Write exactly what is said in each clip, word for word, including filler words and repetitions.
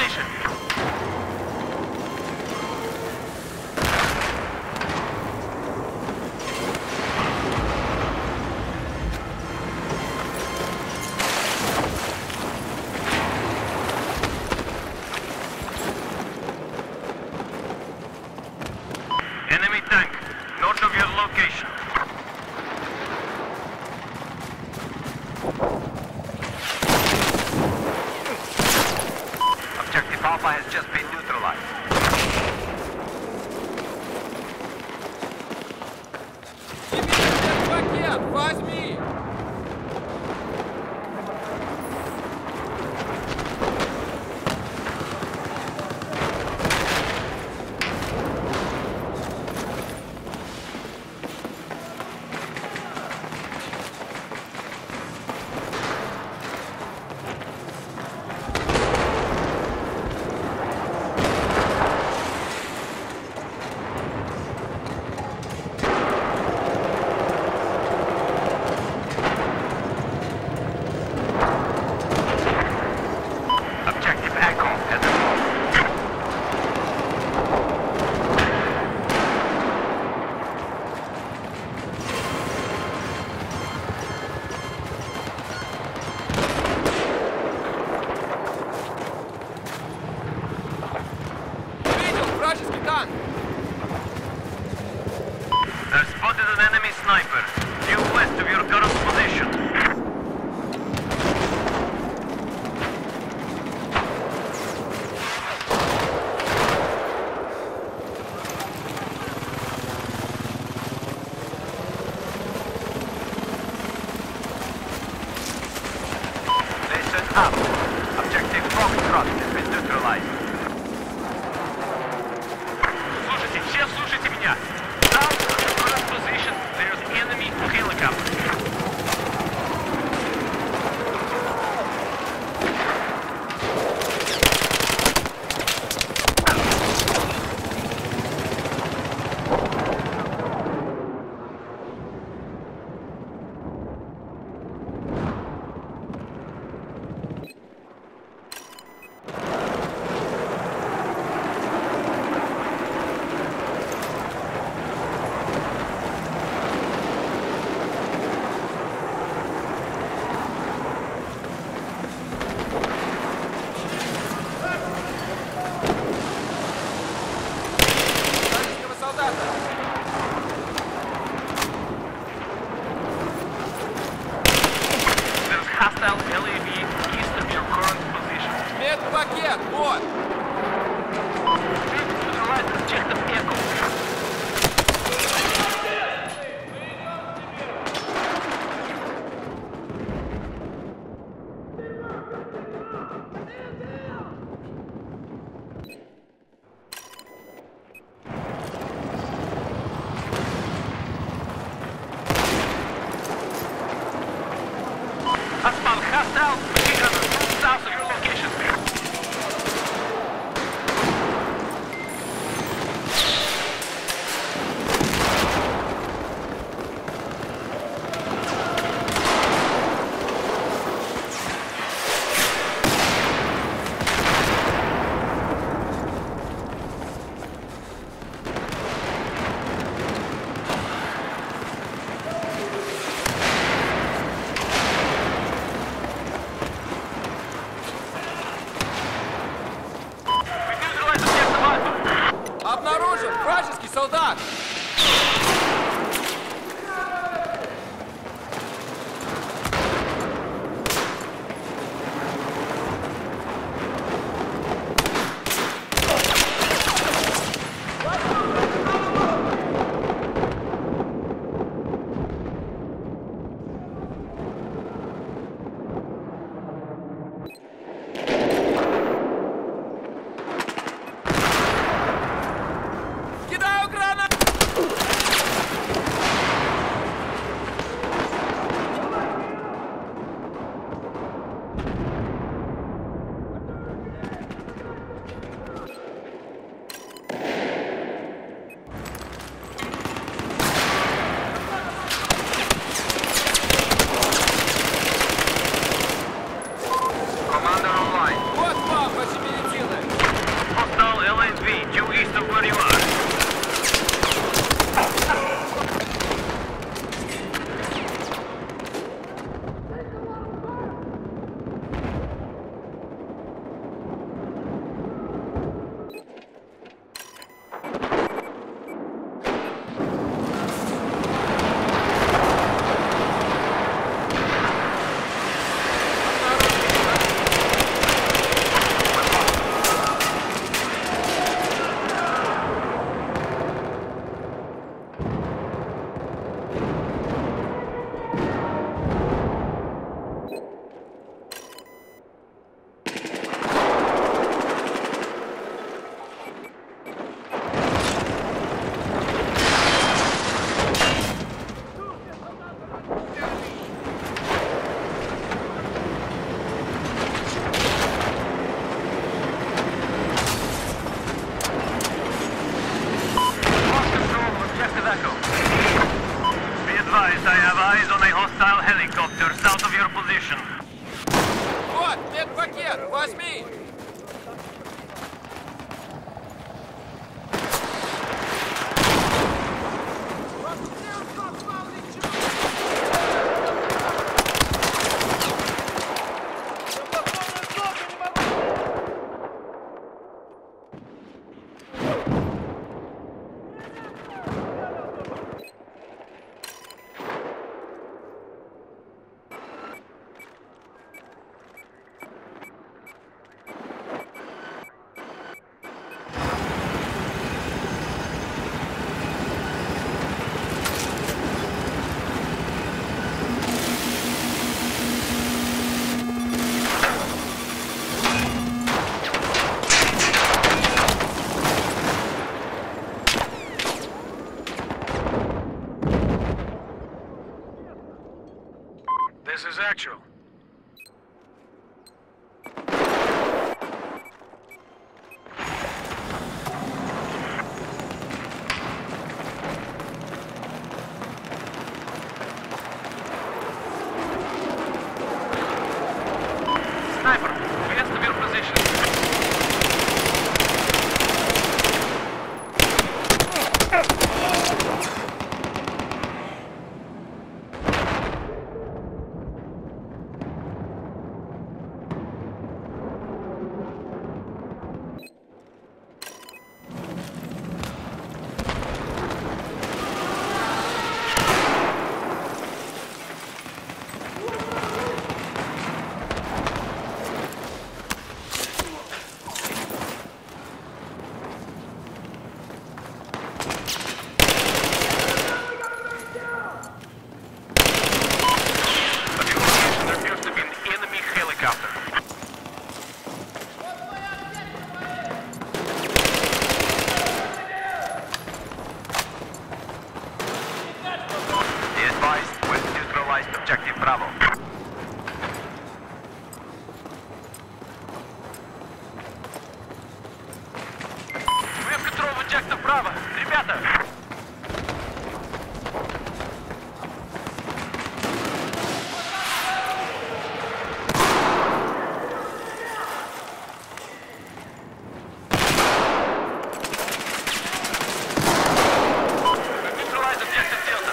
position. Enemy tank, north of your location. Objective Alpha has just been neutralized. Пакет, возьми! Objective Echo has evolved. Видел вражеский танк! There's spotted an enemy sniper, due west of your current position. Listen up. Objective Foxtrot has been neutralized. Слушайте, все слушайте меня. South of your current position, there's enemy helicopter. Вражеского солдата! There's hostile L A V east of your current position. Медпакет, вот! Neutralize objective Echo. is actual. Sniper, west of your position. Objective Bravo. We have control of Objective Bravo. Ребята! Neutralize Objective Delta.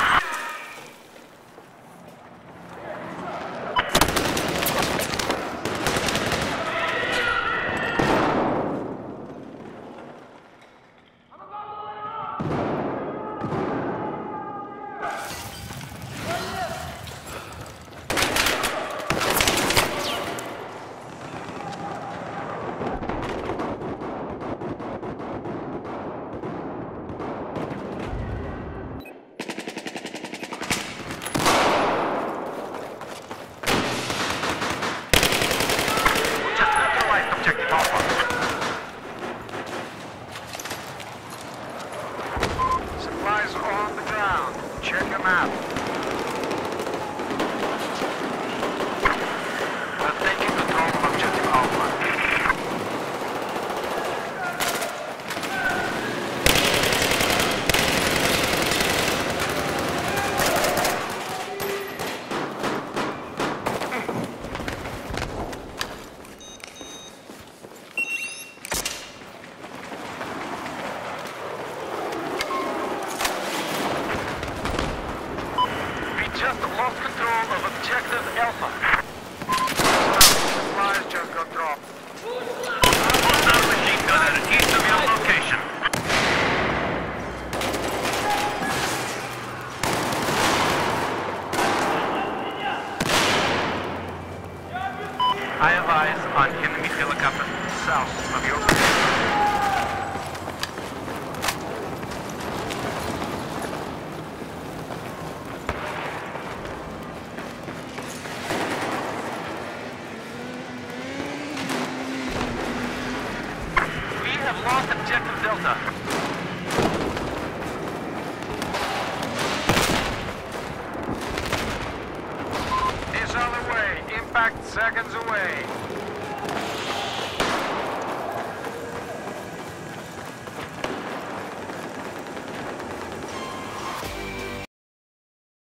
Supplies on the ground. Check them out. We're taking control of Objective Alpha. Just lost control of Objective Alpha. Supplies just got dropped. Hostile machine gunner east of your location. I have eyes on enemy helicopter south of your position. Have lost Objective Delta. It's on the way. Impact seconds away.